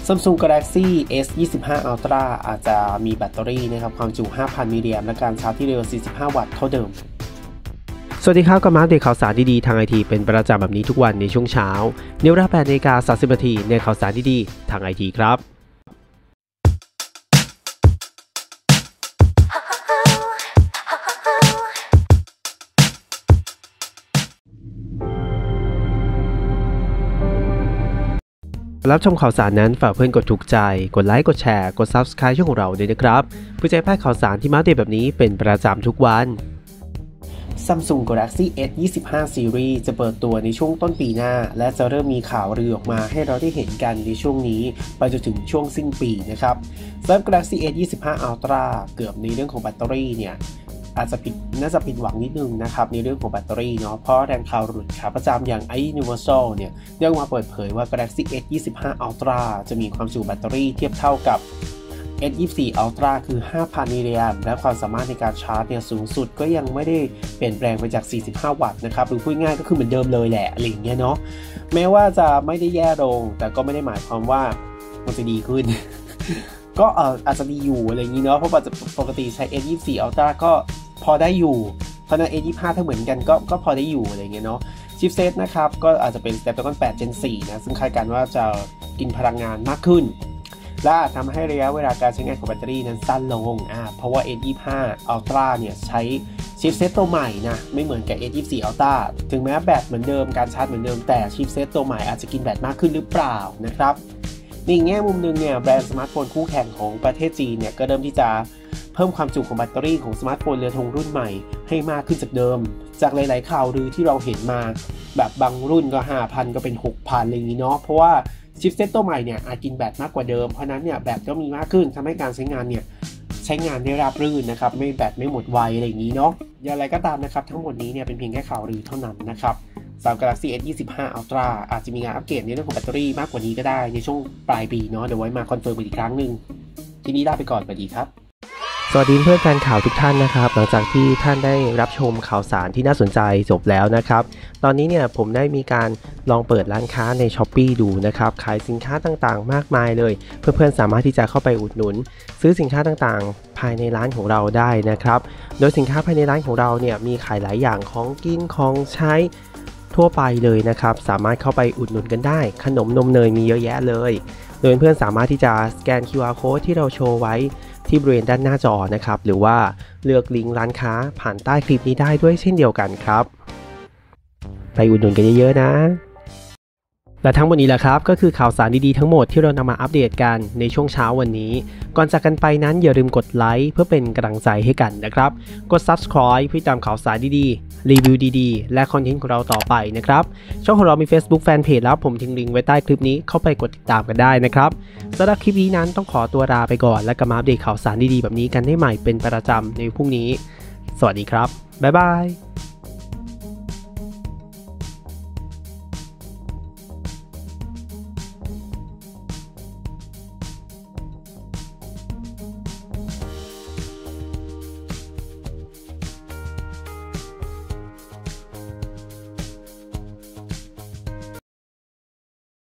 Samsung Galaxy S25 Ultra อาจจะมีแบตเตอรี่นะครับความจุ 5,000 มิลลิแอมป์และการชาร์จที่เร็ว 45 วัตต์เท่าเดิมสวัสดีครับกับมาอัปเดตข่าวสารดีๆทางไอทีเป็นประจำแบบนี้ทุกวันในช่วงเช้าในเวลา 8:30 น.ในข่าวสารดีๆทางไอทีครับรับชมข่าวสารนั้นฝากเพื่อนกดถูกใจกดไลค์กดแชร์กด Subscribe ช่องของเราด้วยนะครับเพื่อจะให้พลาดข่าวสารที่มาอัปเดตแบบนี้เป็นประจำทุกวัน Samsung Galaxy S25 Series จะเปิดตัวในช่วงต้นปีหน้าและจะเริ่มมีข่าวลือออกมาให้เราได้เห็นกันในช่วงนี้ไปจนถึงช่วงสิ้นปีนะครับสำหรับ Galaxy S25 Ultra เกือบในเรื่องของแบตเตอรี่เนี่ยน่าจะผิดหวังนิดนึงนะครับในเรื่องของแบตเตอรี่เนาะเพราะแรงข่าวหลุดขาประจำอย่าง iUniversal เนี่ยได้ออกมาเปิดเผยว่า Galaxy S25 Ultra จะมีความจุแบตเตอรี่เทียบเท่ากับ S24 Ultra คือ 5,000 มิลลิแอมป์และความสามารถในการชาร์จเนี่ยสูงสุดก็ยังไม่ได้เปลี่ยนแปลงไปจาก 45 วัตต์นะครับหรือพูดง่ายก็คือเหมือนเดิมเลยแหละอะไรอย่างเงี้ยเนาะแม้ว่าจะไม่ได้แย่ลงแต่ก็ไม่ได้หมายความว่ามันจะดีขึ้น ก็อาจจะดีอยู่อะไรอย่างงี้เนาะเพราะปกติใช้ S24 Ultra ก็พอได้อยู่เพราะนั้น S25 ถ้าเหมือนกันก็พอได้อยู่อะไรเงี้ยเนาะชิปเซตนะครับก็อาจจะเป็น Snapdragon 8 Gen 4นะซึ่งคาดการณ์ว่าจะกินพลังงานมากขึ้นและทำให้ระยะเวลาการใช้งานของแบตเตอรี่นั้นสั้นลงเพราะว่า S25 Ultra เนี่ยใช้ชิปเซตตัวใหม่นะไม่เหมือนกับ S24 Ultra ถึงแม้แบตเหมือนเดิมการชาร์จเหมือนเดิมแต่ชิปเซตตัวใหม่อาจจะกินแบตมากขึ้นหรือเปล่านะครับในแง่มุมนึงเนี่ยแบรนด์สมาร์ทโฟนคู่แข่งของประเทศจีนเนี่ยก็เริ่มที่จะเพิ่มความจุของแบตเตอรี่ของสมาร์ทโฟนเรือธงรุ่นใหม่ให้มากขึ้นจากเดิมจากหลายๆข่าวลือที่เราเห็นมาแบบบางรุ่นก็ 5,000 ก็เป็น 6,000 อะไรอย่างนี้เนาะเพราะว่าชิปเซตตัวใหม่เนี่ยอาจกินแบตมากกว่าเดิมเพราะนั้นเนี่ยแบตก็มีมากขึ้นทำให้การใช้งานเนี่ยใช้งานได้ราบรื่นนะครับไม่แบตไม่หมดไวอะไรอย่างนี้เนาะอย่างไรก็ตามนะครับทั้งหมดนี้เนี่ยเป็นเพียงแค่ข่าวลือเท่านั้นนะครับสำหรับ Galaxy S25 Ultra อาจจะมีการอัปเกรดในเรื่องของแบตเตอรี่มากกว่านี้ก็ได้ในช่วงปลายปีเนาะเดี๋ยวไว้มาคอนเฟิร์มอีกครั้งหนึ่งทีนี้ลาไปก่อนสวัสดีครับสวัสดีเพื่อนแฟนข่าวทุกท่านนะครับหลังจากที่ท่านได้รับชมข่าวสารที่น่าสนใจจบแล้วนะครับตอนนี้เนี่ยผมได้มีการลองเปิดร้านค้าใน Shopee ดูนะครับขายสินค้าต่างๆมากมายเลยเพื่อนๆสามารถที่จะเข้าไปอุดหนุนซื้อสินค้าต่างๆภายในร้านของเราได้นะครับโดยสินค้าภายในร้านของเราเนี่ยมีขายหลายอย่างของกินของใช้ทั่วไปเลยนะครับสามารถเข้าไปอุดหนุนกันได้ขนมนมเนยมีเยอะแยะเลยโดยเพื่อนสามารถที่จะสแกน QR Code ที่เราโชว์ไว้ที่บริเวณด้านหน้าจอนะครับหรือว่าเลือกลิงก์ร้านค้าผ่านใต้คลิปนี้ได้ด้วยเช่นเดียวกันครับไปอุดหนุนกันเยอะๆนะและทั้งหมดนี้แหละครับก็คือข่าวสารดีๆทั้งหมดที่เรานำมาอัปเดตกันในช่วงเช้าวันนี้ก่อนจากกันไปนั้นอย่าลืมกดไลค์เพื่อเป็นกำลังใจให้กันนะครับกด Subscribe เพื่อตามข่าวสารดีๆรีวิวดีๆและคอนเทนต์ของเราต่อไปนะครับช่องของเรามี Facebook Fanpage แล้วผมทิ้งลิงก์ไว้ใต้คลิปนี้เข้าไปกดติดตามกันได้นะครับสำหรับคลิปนี้นั้นต้องขอตัวลาไปก่อนและกลับมาอัปเดตข่าวสารดีๆแบบนี้กันได้ใหม่เป็นประจำในพรุ่งนี้สวัสดีครับบ๊ายบาย